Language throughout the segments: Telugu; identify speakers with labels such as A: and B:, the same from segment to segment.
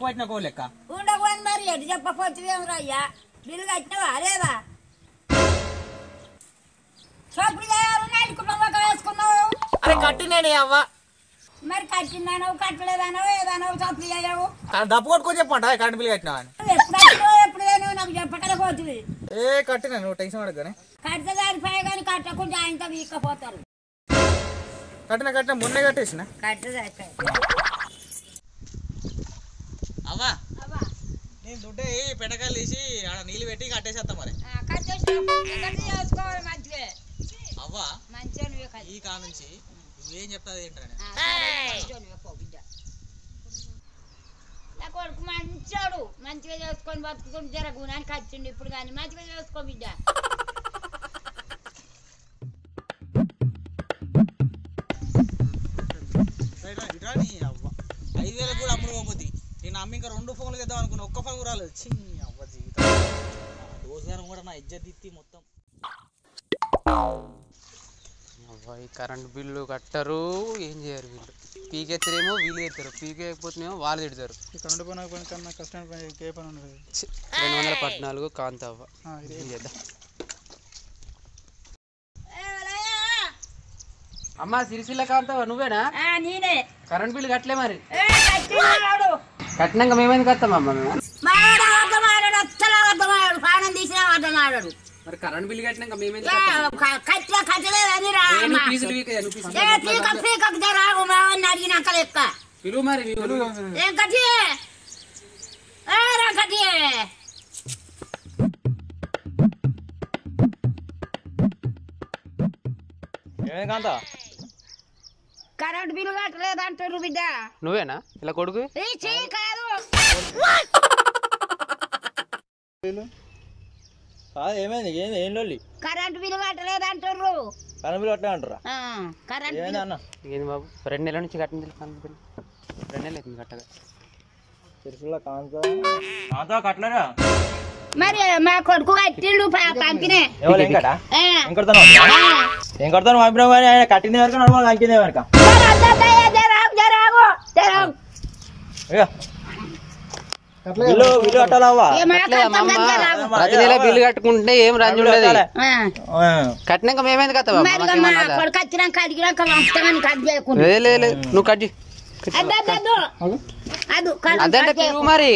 A: ఎక్కువ పట్టిన కో లెక్క
B: ఉండకూడదు మరి ఎటు చెప్పపోతున్నాం అయ్యా బిల్లు కట్టినవా లేదా షాపులు వేసుకున్నావు
A: అరే కట్టినేనే అవ్వ
B: మరి కట్టిందనవు కట్టలేదనవు ఏదనవు షాపులు అయ్యావు
A: డబ్బు కొట్టుకొని చెప్పంట కరెంట్ బిల్ కట్టినా అని
B: ఎప్పుడు నాకు చెప్పకపోతుంది
A: ఏ కట్టినా నువ్వు టెన్షన్ పడగానే
B: కడితే దానిపై కానీ కట్టకుండా ఆయనతో వీక్కపోతారు
A: కట్టిన మొన్నే కట్టేసిన
B: కడితే
A: అవ్వా నేను దుడ్డే పెండకాయలు తీసి ఆడ నీళ్ళు పెట్టి కట్టేసేస్తా మరి
B: చేసుకోవాలి మంచిగా
A: అవ్వా
B: మంచిగా
A: ఈ కా నుంచి నువ్వేం చెప్తాది ఏంటని
B: కొడుకు మంచోడు మంచిగా చేసుకొని బతుకుతుంటే జర గుణానికి వచ్చిండు ఇప్పుడు కానీ మంచిగా చేసుకో బిడ్డ
A: అవ్వ 5,000 కూడా అమ్ముడు పోతుంది నేను అమ్మి ఇంకా 2 ఫోన్లు తెద్దాం అనుకున్నా ఒక్క ఫోన్ రాలేదు చిన్ని అవ్వ జీవితం రోజుగారం కూడా నా ఇజ్జత్ ఇత్తి మొత్తం
C: ఈ కరెంట్ బిల్లు కట్టరు ఏం చేయరు వీళ్ళు పీకెత్తరేమో వీళ్ళు ఎత్తారు పీకేయకపోతేనేమో వాళ్ళు తిడతారు
D: కరెంట్ పని పని కన్నా కష్టం పని ఏ పని ఉండదు
C: 214 కాంతవ్వ ఏం చేద్దాం అమ్మా సిరిసిల్ల కాంతవ్వ నువ్వేనా
B: నేనే
C: కరెంట్ బిల్లు కట్టలే మరి కట్టినాక మేమేందుకు కట్టామమ్మా మేము మరి కరెంట్ బిల్లు కట్టినాక మేమేందుకు
B: అడిగినాక లెక్క
C: పిలువు మరి
B: ఏం కట్టి కట్టి
A: కాంతా
B: కరెంట్ బిల్లు కట్టలేదు అంటారు బిడ్డ
C: నువ్వేనా ఇలా కొడుకు
B: కాదు
A: ఏమైంది ఏం లొల్లి
B: కరెంట్ బిల్లు కట్టలేదు అంటారు
A: కరెంట్ బిల్ కట్టలే అంటారా
B: కరెంట్
A: అన్న
C: ఏంది బాబు 2 నెలల నుంచి కట్టింది కరెంట్ బిల్లు 2 నెలలు అవుతుంది కట్టగా
A: తిరుపతిలో కాంతా కట్టలేరా
B: మరి మా కొడుకు కట్టిండు పంపినే
A: ఏం కడతాను పంపినావు కానీ ఆయన కట్టింది వరకు నడవాలి కంకింది వరకు బిల్లు కట్టాలవ్వా
C: ప్రతి నెల బిల్లు కట్టుకుంటే ఏం రంజు ఉండదు కట్టినాక మేమేంది కట్టావా
B: కొడుకు వచ్చినాక అడిగినాక పంపుతామని కట్ చేయకుండా
C: లేదు నువ్వు కట్ అదంటే పిలువు మరి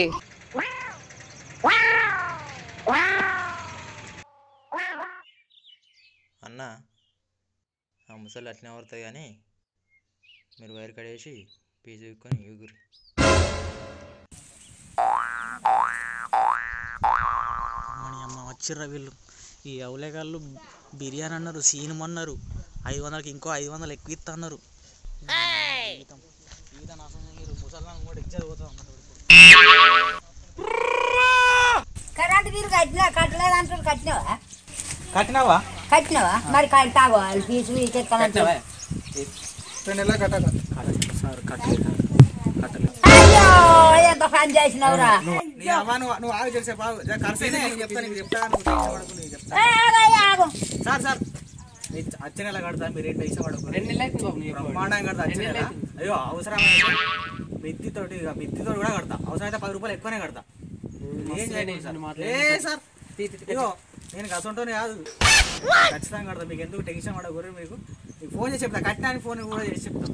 E: అన్న ఆ ముసలి అట్లనే పడుతుంది కానీ మీరు వైర్ కడేసి పీజు ఎక్కుని యూగురి
A: అమ్మ వచ్చిర్రా వీళ్ళు ఈ అవలేగాళ్ళు బిర్యానీ అన్నారు సీనం అన్నారు 500కి ఇంకో 500 ఎక్కువ ఇస్తా అన్నారు ముసల్మాన్ కూడా ఇచ్చారు పోతాం
B: కరెంట్ బిల్లు కట్టలేదు అంటారు
A: కట్టినావా
B: మరి కట్టావా ఫీజు ఇచ్చేస్తానంటే
D: 2 నెలలు కట్టాలి
B: అయ్యో ఎంత పని చేసినవురా
A: నువ్వు ఆగి చేసే సార్ వచ్చే నెల కడతా మీరు ఏంటో బ్రహ్మాండంగా కడతా అయ్యో అవసరం మిత్తితోటి కూడా కడతా అవసరమైతే 10 రూపాయలు ఎక్కువనే కడతా ఏం చేయండి సార్ నేను కసంటోనే కాదు ఖచ్చితంగా కడతా మీకు ఎందుకు టెన్షన్ పడకూడదు మీకు ఫోన్ చేసి చెప్తా కట్టినా అని ఫోన్ కూడా చేసి చెప్తాం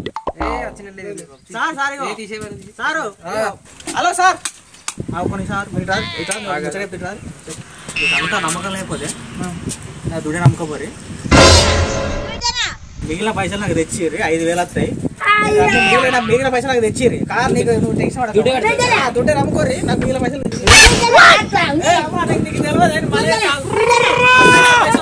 A: సారు హలో సార్ కొన్ని సార్ మీరు అంతా నమ్మకం లేకపోతే నా దుడే నమ్మకపోరి మిగిలిన పైసలు నాకు తెచ్చిర్రి 5,000 వస్తాయి మిగిలిన పైసలు నాకు తెచ్చిర్రి కాదు నీకు నువ్వు టెన్షన్ పడక దుడ్డే నమ్ముకోరి నాకు మిగిలిన పైసలు నీకు తెలియదు